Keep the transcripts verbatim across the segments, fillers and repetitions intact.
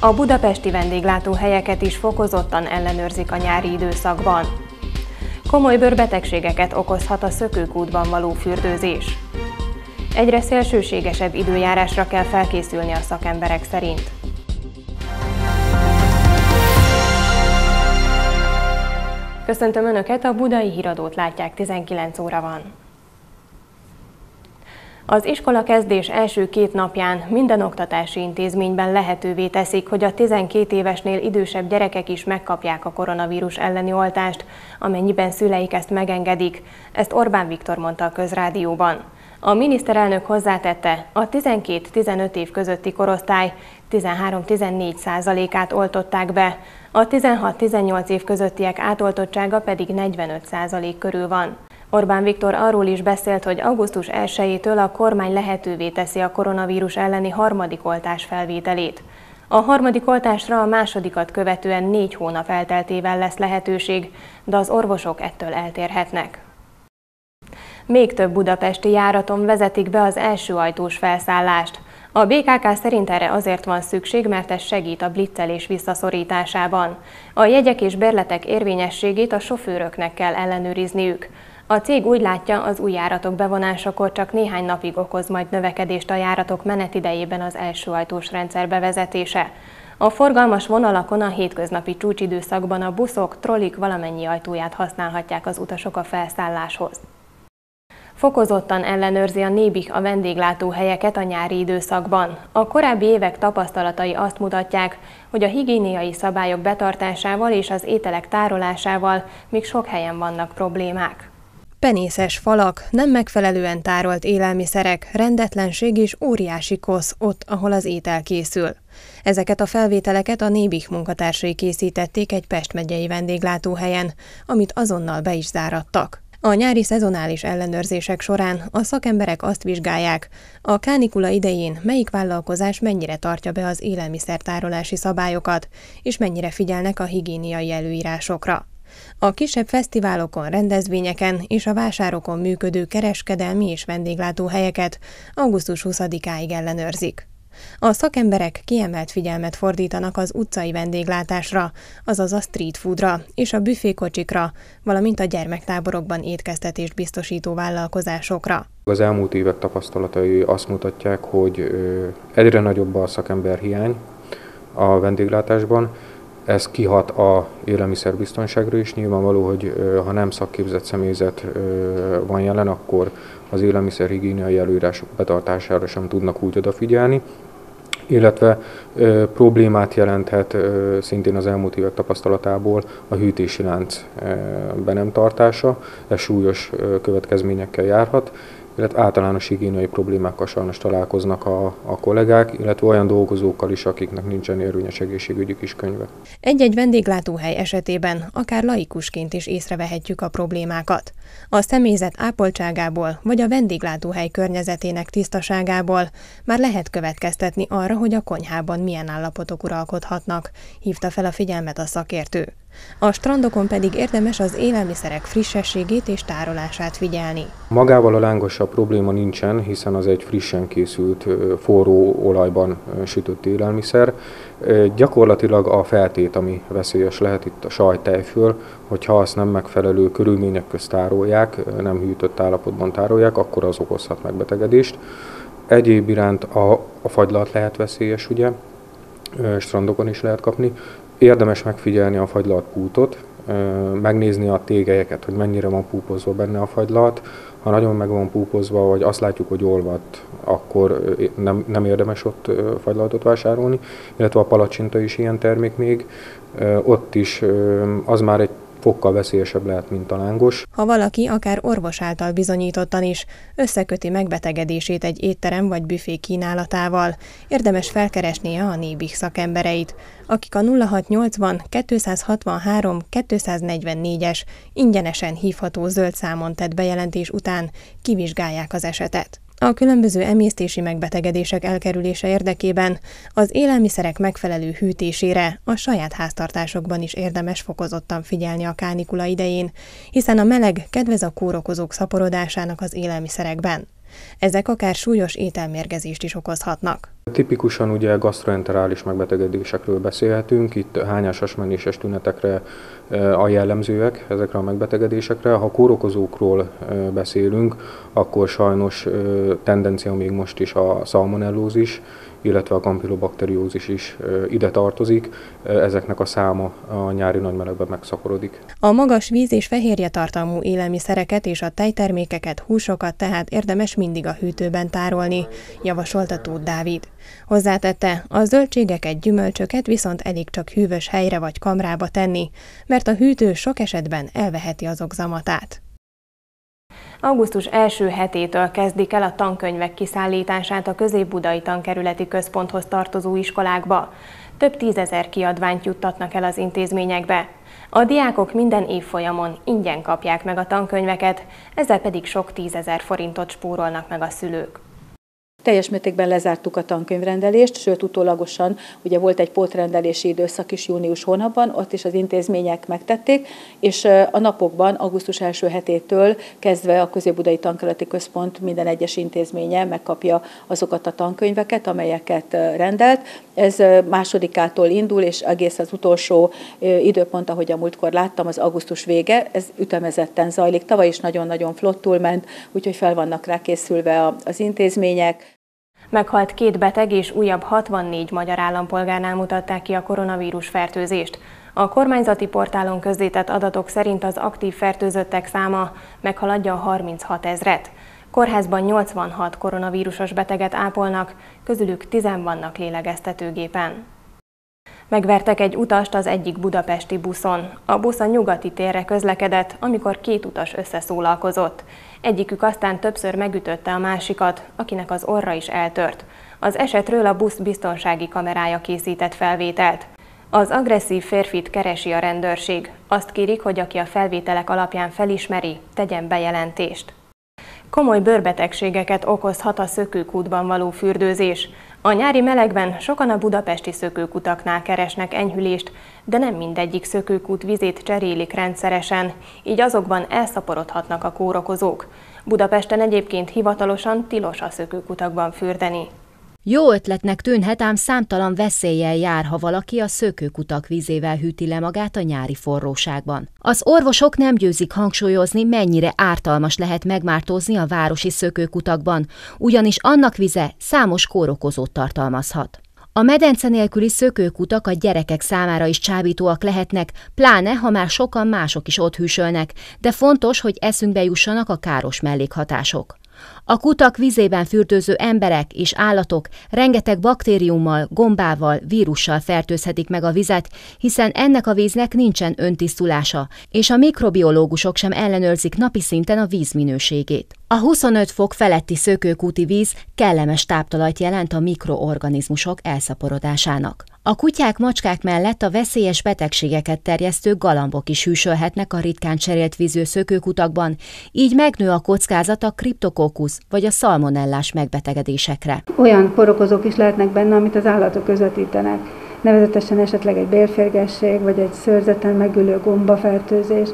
A budapesti vendéglátóhelyeket is fokozottan ellenőrzik a nyári időszakban. Komoly bőrbetegségeket okozhat a szökőkútban való fürdőzés. Egyre szélsőségesebb időjárásra kell felkészülni a szakemberek szerint. Köszöntöm Önöket, a Budai Híradót látják, tizenkilenc óra van. Az iskolakezdés első két napján minden oktatási intézményben lehetővé teszik, hogy a tizenkét évesnél idősebb gyerekek is megkapják a koronavírus elleni oltást, amennyiben szüleik ezt megengedik. Ezt Orbán Viktor mondta a Közrádióban. A miniszterelnök hozzátette, a tizenkét-tizenöt év közötti korosztály tizenhárom-tizennégy százalékát oltották be, a tizenhat-tizennyolc év közöttiek átoltottsága pedig negyvenöt százalék körül van. Orbán Viktor arról is beszélt, hogy augusztus elsejétől a kormány lehetővé teszi a koronavírus elleni harmadik oltás felvételét. A harmadik oltásra a másodikat követően négy hónap elteltével lesz lehetőség, de az orvosok ettől eltérhetnek. Még több budapesti járaton vezetik be az első ajtós felszállást. A bé ká ká szerint erre azért van szükség, mert ez segít a blitzelés visszaszorításában. A jegyek és bérletek érvényességét a sofőröknek kell ellenőrizniük. A cég úgy látja, az új járatok bevonásakor csak néhány napig okoz majd növekedést a járatok menetidejében az első ajtós rendszer bevezetése. A forgalmas vonalakon a hétköznapi csúcsidőszakban a buszok, trollik valamennyi ajtóját használhatják az utasok a felszálláshoz. Fokozottan ellenőrzi a Nébih a vendéglátóhelyeket a nyári időszakban. A korábbi évek tapasztalatai azt mutatják, hogy a higiéniai szabályok betartásával és az ételek tárolásával még sok helyen vannak problémák. Penészes falak, nem megfelelően tárolt élelmiszerek, rendetlenség és óriási kosz ott, ahol az étel készül. Ezeket a felvételeket a Nébih munkatársai készítették egy Pest megyei vendéglátóhelyen, amit azonnal be is zárattak. A nyári szezonális ellenőrzések során a szakemberek azt vizsgálják, a kánikula idején melyik vállalkozás mennyire tartja be az élelmiszertárolási szabályokat, és mennyire figyelnek a higiéniai előírásokra. A kisebb fesztiválokon, rendezvényeken és a vásárokon működő kereskedelmi és vendéglátóhelyeket augusztus huszadikáig ellenőrzik. A szakemberek kiemelt figyelmet fordítanak az utcai vendéglátásra, azaz a street foodra és a büfékocsikra, valamint a gyermektáborokban étkeztetést biztosító vállalkozásokra. Az elmúlt évek tapasztalatai azt mutatják, hogy egyre nagyobb a szakemberhiány a vendéglátásban. Ez kihat az élelmiszerbiztonságra is. Nyilvánvaló, hogy ha nem szakképzett személyzet van jelen, akkor az élelmiszerhigiéniai előírások betartására sem tudnak úgy odafigyelni, illetve ö, problémát jelenthet ö, szintén az elmúlt évek tapasztalatából a hűtési lánc ö, be nem tartása. Ez súlyos ö, következményekkel járhat, illetve általános higiéniai problémákkal sajnos találkoznak a, a kollégák, illetve olyan dolgozókkal is, akiknek nincsen érvényes egészségügyi kiskönyve. Egy-egy vendéglátóhely esetében akár laikusként is észrevehetjük a problémákat. A személyzet ápoltságából vagy a vendéglátóhely környezetének tisztaságából már lehet következtetni arra, hogy a konyhában milyen állapotok uralkodhatnak, hívta fel a figyelmet a szakértő. A strandokon pedig érdemes az élelmiszerek frissességét és tárolását figyelni. Magával a lángossal probléma nincsen, hiszen az egy frissen készült, forró olajban sütött élelmiszer. Gyakorlatilag a feltét, ami veszélyes lehet itt a sajttejföl, hogyha azt nem megfelelő körülmények közt tárolják, nem hűtött állapotban tárolják, akkor az okozhat megbetegedést. Egyéb iránt a, a fagylalt lehet veszélyes, ugye, strandokon is lehet kapni. Érdemes megfigyelni a fagylalt pútot, megnézni a tégelyeket, hogy mennyire van púpozva benne a fagylalt. Ha nagyon meg van púpozva, vagy azt látjuk, hogy olvadt, akkor nem, nem érdemes ott fagylaltot vásárolni, illetve a palacsinta is ilyen termék még. Ott is az már egy fokkal veszélyesebb lehet, mint a lángos. Ha valaki akár orvos által bizonyítottan is összeköti megbetegedését egy étterem vagy büfé kínálatával, érdemes felkeresnie a Nébih szakembereit, akik a nulla hatszáznyolcvan kétszázhatvanhárom kétszáznegyvennégyes ingyenesen hívható zöld számon tett bejelentés után kivizsgálják az esetet. A különböző emésztési megbetegedések elkerülése érdekében az élelmiszerek megfelelő hűtésére a saját háztartásokban is érdemes fokozottan figyelni a kánikula idején, hiszen a meleg kedvez a kórokozók szaporodásának az élelmiszerekben. Ezek akár súlyos ételmérgezést is okozhatnak. Tipikusan ugye gasztroenterális megbetegedésekről beszélhetünk, itt hányásasmenéses tünetekre a jellemzőek ezekre a megbetegedésekre. Ha kórokozókról beszélünk, akkor sajnos tendencia még most is a szalmonellózis, illetve a kampilobakteriózis is ide tartozik. Ezeknek a száma a nyári nagymelegben megszaporodik. A magas víz- és fehérje tartalmú élelmiszereket és a tejtermékeket, húsokat tehát érdemes mindig a hűtőben tárolni, javasolta Tóth Dávid. Hozzátette, a zöldségeket, gyümölcsöket viszont elég csak hűvös helyre vagy kamrába tenni, mert a hűtő sok esetben elveheti azok zamatát. Augusztus első hetétől kezdik el a tankönyvek kiszállítását a Közép-Budai Tankerületi Központhoz tartozó iskolákba. Több tízezer kiadványt juttatnak el az intézményekbe. A diákok minden évfolyamon ingyen kapják meg a tankönyveket, ezzel pedig sok tízezer forintot spórolnak meg a szülők. Teljes mértékben lezártuk a tankönyvrendelést, sőt utólagosan ugye volt egy pótrendelési időszak is június hónapban, ott is az intézmények megtették, és a napokban, augusztus első hetétől kezdve a Közép-Budai Tankerületi Központ minden egyes intézménye megkapja azokat a tankönyveket, amelyeket rendelt. Ez másodikától indul, és egész az utolsó időpont, ahogy a múltkor láttam, az augusztus vége, ez ütemezetten zajlik. Tavaly is nagyon-nagyon flottul ment, úgyhogy fel vannak rá készülve az intézmények. Meghalt két beteg és újabb hatvannégy magyar állampolgárnál mutatták ki a koronavírus fertőzést. A kormányzati portálon közzétett adatok szerint az aktív fertőzöttek száma meghaladja a harminchat ezret. Kórházban nyolcvanhat koronavírusos beteget ápolnak, közülük tízen vannak lélegeztetőgépen. Megvertek egy utast az egyik budapesti buszon. A busz a Nyugati térre közlekedett, amikor két utas összeszólalkozott. Egyikük aztán többször megütötte a másikat, akinek az orra is eltört. Az esetről a busz biztonsági kamerája készített felvételt. Az agresszív férfit keresi a rendőrség. Azt kérik, hogy aki a felvételek alapján felismeri, tegyen bejelentést. Komoly bőrbetegségeket okozhat a szökőkútban való fürdőzés. A nyári melegben sokan a budapesti szökőkutaknál keresnek enyhülést, de nem mindegyik szökőkút vizét cserélik rendszeresen, így azokban elszaporodhatnak a kórokozók. Budapesten egyébként hivatalosan tilos a szökőkutakban fürdeni. Jó ötletnek tűnhet, ám számtalan veszéllyel jár, ha valaki a szökőkutak vízével hűti le magát a nyári forróságban. Az orvosok nem győzik hangsúlyozni, mennyire ártalmas lehet megmártózni a városi szökőkutakban, ugyanis annak vize számos kórokozót tartalmazhat. A medence nélküli szökőkutak a gyerekek számára is csábítóak lehetnek, pláne ha már sokan mások is ott hűsölnek, de fontos, hogy eszünkbe jussanak a káros mellékhatások. A kutak vízében fürdőző emberek és állatok rengeteg baktériummal, gombával, vírussal fertőzhetik meg a vizet, hiszen ennek a víznek nincsen öntisztulása, és a mikrobiológusok sem ellenőrzik napi szinten a víz minőségét. A huszonöt fok feletti szökőkúti víz kellemes táptalajt jelent a mikroorganizmusok elszaporodásának. A kutyák, macskák mellett a veszélyes betegségeket terjesztő galambok is hűsölhetnek a ritkán cserélt vízű szökőkutakban, így megnő a kockázat a kriptokokkusz vagy a szalmonellás megbetegedésekre. Olyan kórokozók is lehetnek benne, amit az állatok közvetítenek, nevezetesen esetleg egy bélférgesség vagy egy szőrzeten megülő gombafertőzés.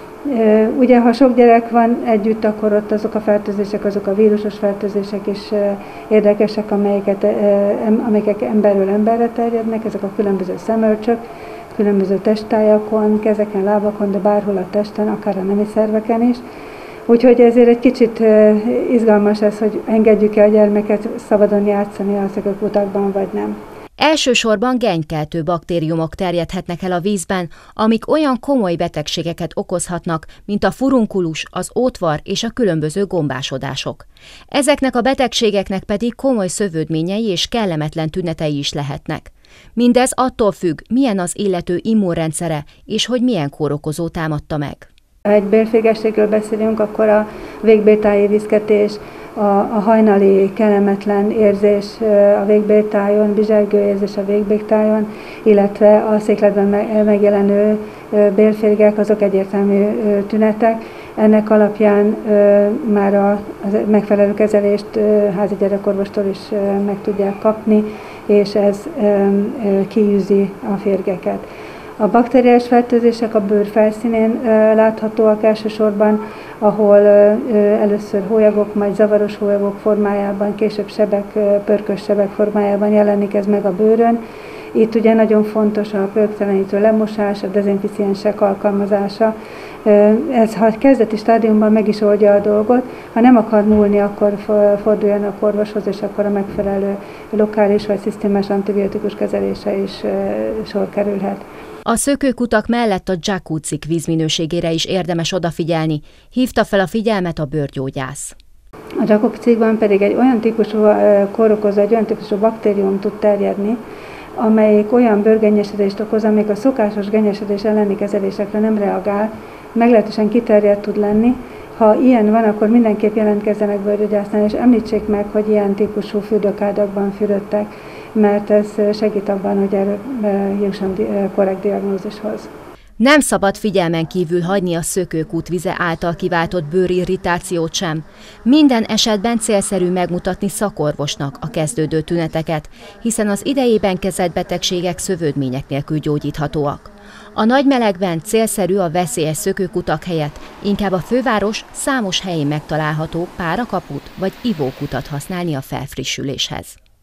Ugye, ha sok gyerek van együtt, akkor ott azok a fertőzések, azok a vírusos fertőzések is érdekesek, amelyeket, amelyek emberről emberre terjednek, ezek a különböző szemölcsök, különböző testtájakon, kezeken, lábakon, de bárhol a testen, akár a nemi szerveken is. Úgyhogy ezért egy kicsit izgalmas ez, hogy engedjük-e a gyermeket szabadon játszani a szökőkutakban, vagy nem. Elsősorban gennykeltő baktériumok terjedhetnek el a vízben, amik olyan komoly betegségeket okozhatnak, mint a furunkulus, az ótvar és a különböző gombásodások. Ezeknek a betegségeknek pedig komoly szövődményei és kellemetlen tünetei is lehetnek. Mindez attól függ, milyen az illető immunrendszere és hogy milyen kórokozó támadta meg. Ha egy bélférgességről beszélünk, akkor a végbéltáji viszketés, a, a hajnali kellemetlen érzés a végbéltájon, bizsergő érzés a végbéltájon, illetve a székletben megjelenő bélférgek, azok egyértelmű tünetek. Ennek alapján már a megfelelő kezelést házi gyerekorvostól is meg tudják kapni, és ez kiűzi a férgeket. A bakteriális fertőzések a bőr felszínén láthatóak elsősorban, ahol először hólyagok, majd zavaros hólyagok formájában, később sebek, pörkös sebek formájában jelenik ez meg a bőrön. Itt ugye nagyon fontos a pörktelenítő lemosás, a dezinficiensek alkalmazása. Ez, ha kezdeti stádiumban meg is oldja a dolgot, ha nem akar múlni, akkor forduljanak orvoshoz, és akkor a megfelelő lokális vagy szisztémás antibiotikus kezelése is sor kerülhet. A szökőkutak mellett a jacuzzik vízminőségére is érdemes odafigyelni, hívta fel a figyelmet a bőrgyógyász. A jacuzziban pedig egy olyan típusú kórokozó, egy olyan típusú baktérium tud terjedni, amelyik olyan bőrgennyesedést okoz, amelyik a szokásos gennyesedés elleni kezelésekre nem reagál, meglehetősen kiterjedt tud lenni. Ha ilyen van, akkor mindenképp jelentkezzenek bőrgyógyásznál, és említsék meg, hogy ilyen típusú fürdőkádakban fürödtek, mert ez segít abban, hogy erről jusson korrekt diagnózishoz. Nem szabad figyelmen kívül hagyni a szökőkút vize által kiváltott bőrirritációt sem. Minden esetben célszerű megmutatni szakorvosnak a kezdődő tüneteket, hiszen az idejében kezelt betegségek szövődmények nélkül gyógyíthatóak. A nagy melegben célszerű a veszélyes szökőkutak helyett inkább a főváros számos helyén megtalálható párakaput vagy ivókutat használni a felfrissüléshez.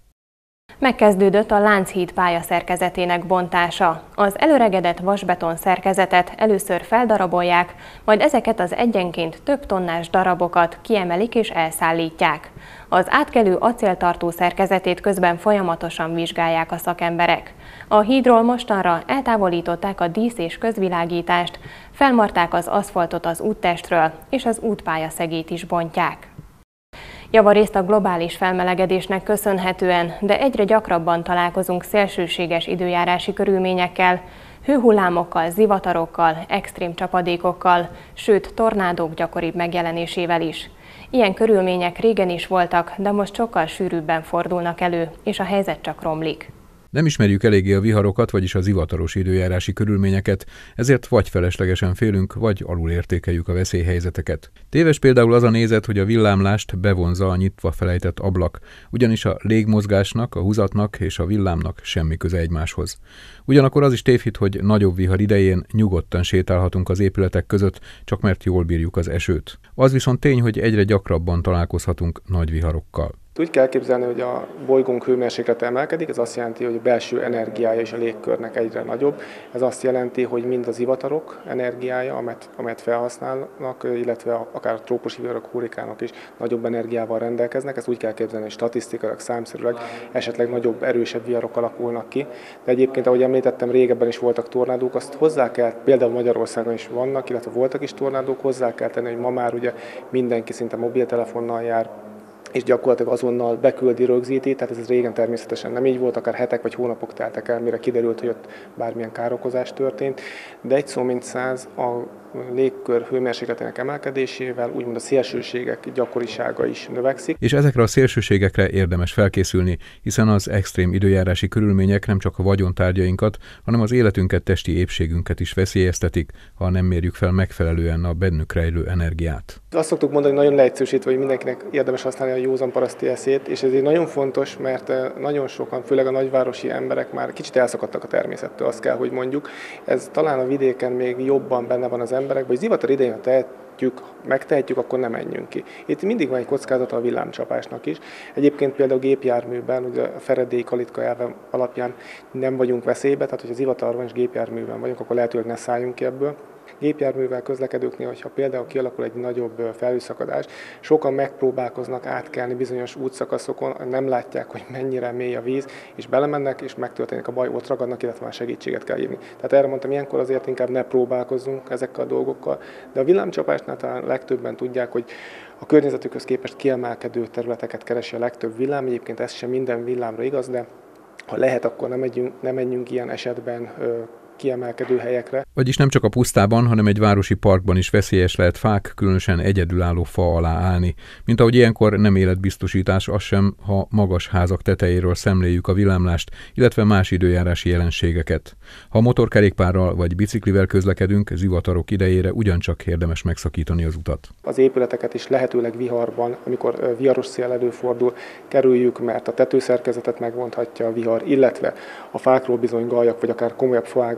Megkezdődött a Lánchíd pályaszerkezetének bontása. Az előregedett vasbeton szerkezetet először feldarabolják, majd ezeket az egyenként több tonnás darabokat kiemelik és elszállítják. Az átkelő acéltartó szerkezetét közben folyamatosan vizsgálják a szakemberek. A hídról mostanra eltávolították a dísz- és közvilágítást, felmarták az aszfaltot az úttestről, és az útpályaszegélyt is bontják. Javarészt a globális felmelegedésnek köszönhetően, de egyre gyakrabban találkozunk szélsőséges időjárási körülményekkel, hőhullámokkal, zivatarokkal, extrém csapadékokkal, sőt tornádók gyakoribb megjelenésével is. Ilyen körülmények régen is voltak, de most sokkal sűrűbben fordulnak elő, és a helyzet csak romlik. Nem ismerjük eléggé a viharokat, vagyis a zivataros időjárási körülményeket, ezért vagy feleslegesen félünk, vagy alulértékeljük a veszélyhelyzeteket. Téves például az a nézet, hogy a villámlást bevonza a nyitva felejtett ablak, ugyanis a légmozgásnak, a húzatnak és a villámnak semmi köze egymáshoz. Ugyanakkor az is tévhit, hogy nagyobb vihar idején nyugodtan sétálhatunk az épületek között, csak mert jól bírjuk az esőt. Az viszont tény, hogy egyre gyakrabban találkozhatunk nagy viharokkal. Úgy kell képzelni, hogy a bolygónk hőmérséklete emelkedik, ez azt jelenti, hogy a belső energiája és a légkörnek egyre nagyobb. Ez azt jelenti, hogy mind az zivatarok energiája, amelyet, amelyet felhasználnak, illetve akár a trópusi viharok, hurrikánok is nagyobb energiával rendelkeznek. Ezt úgy kell képzelni, hogy statisztikailag, számszerűleg esetleg nagyobb, erősebb viharok alakulnak ki. De egyébként, ahogy említettem, régebben is voltak tornádók, azt hozzá kell, például Magyarországon is vannak, illetve voltak is tornádók, hozzá kell tenni, hogy ma már ugye mindenki szinte mobiltelefonnal jár, és gyakorlatilag azonnal beküldi, rögzíti, tehát ez régen természetesen nem így volt, akár hetek vagy hónapok teltek el, mire kiderült, hogy ott bármilyen károkozás történt, de egy szó mint száz, a légkör hőmérsékletének emelkedésével úgymond a szélsőségek gyakorisága is növekszik. És ezekre a szélsőségekre érdemes felkészülni, hiszen az extrém időjárási körülmények nem csak a vagyontárgyainkat, hanem az életünket, testi épségünket is veszélyeztetik, ha nem mérjük fel megfelelően a bennük rejlő energiát. Azt szoktuk mondani, hogy nagyon leegyszerűsítve, hogy mindenkinek érdemes használni a józan paraszti eszét, és ez így nagyon fontos, mert nagyon sokan, főleg a nagyvárosi emberek már kicsit elszakadtak a természettől, azt kell, hogy mondjuk. Ez talán a vidéken még jobban benne van az emberekben, hogy zivatar idején, ha tehetjük, megtehetjük, akkor nem menjünk ki. Itt mindig van egy kockázata a villámcsapásnak is. Egyébként például a gépjárműben, ugye a Faraday kalitka elve alapján nem vagyunk veszélybe, tehát hogy az zivatarban és gépjárműben vagyunk, akkor lehetőleg ne szálljunk ki ebből. Gépjárművel közlekedőknél, hogyha például kialakul egy nagyobb felhőszakadás, sokan megpróbálkoznak átkelni bizonyos útszakaszokon, nem látják, hogy mennyire mély a víz, és belemennek, és megtörténik a baj, ott ragadnak, illetve már segítséget kell hívni. Tehát erre mondtam, ilyenkor azért inkább ne próbálkozzunk ezekkel a dolgokkal, de a villámcsapásnál talán legtöbben tudják, hogy a környezetükhöz képest kiemelkedő területeket keresi a legtöbb villám, egyébként ez sem minden villámra igaz, de ha lehet, akkor nem menjünk, nem menjünk ilyen esetben kiemelkedő helyekre. Vagyis nem csak a pusztában, hanem egy városi parkban is veszélyes lehet fák, különösen egyedülálló fa alá állni. Mint ahogy ilyenkor nem életbiztosítás az sem, ha magas házak tetejéről szemléljük a villámlást, illetve más időjárási jelenségeket. Ha motorkerékpárral vagy biciklivel közlekedünk, zivatarok idejére ugyancsak érdemes megszakítani az utat. Az épületeket is lehetőleg viharban, amikor viharos szél előfordul, kerüljük, mert a tetőszerkezetet megvonthatja a vihar, illetve a fákról bizony gajak, vagy akár komolyabb faágak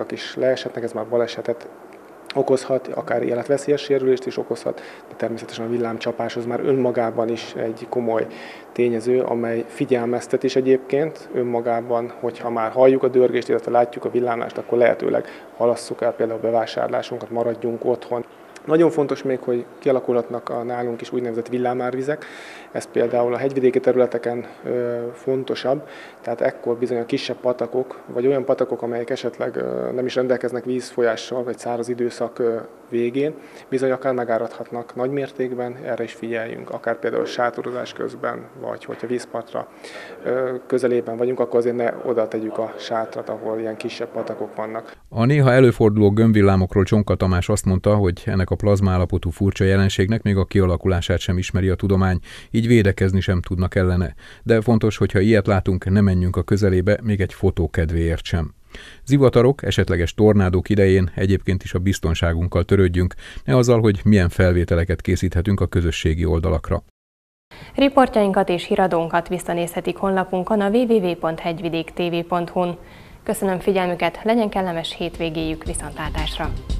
villámok is leeshetnek, ez már balesetet okozhat, akár életveszélyes sérülést is okozhat, de természetesen a villámcsapás az már önmagában is egy komoly tényező, amely figyelmeztet is egyébként önmagában, hogyha már halljuk a dörgést, illetve látjuk a villámlást, akkor lehetőleg halasszuk el például a bevásárlásunkat, maradjunk otthon. Nagyon fontos még, hogy kialakulhatnak a nálunk is úgynevezett villámárvizek. Ez például a hegyvidéki területeken ö, fontosabb, tehát ekkor bizony a kisebb patakok, vagy olyan patakok, amelyek esetleg ö, nem is rendelkeznek vízfolyással, vagy száraz időszak ö, végén, bizony akár megáradhatnak nagy mértékben, erre is figyeljünk, akár például sátorozás közben, vagy hogyha vízpartra ö, közelében vagyunk, akkor azért ne oda tegyük a sátrat, ahol ilyen kisebb patakok vannak. A néha előforduló gömbvillámokról Csonka Tamás azt mondta, hogy ennek a plazmaállapotú furcsa jelenségnek még a kialakulását sem ismeri a tudomány, így védekezni sem tudnak ellene. De fontos, hogyha ilyet látunk, ne menjünk a közelébe, még egy fotó kedvéért sem. Zivatarok, esetleges tornádók idején egyébként is a biztonságunkkal törődjünk, ne azzal, hogy milyen felvételeket készíthetünk a közösségi oldalakra. Riportjainkat és híradónkat visszanézhetik honlapunkon a double-u double-u double-u pont hegyvidék t v pont hu-n. Köszönöm figyelmüket, legyen kellemes hétvégéjük, viszontlátásra!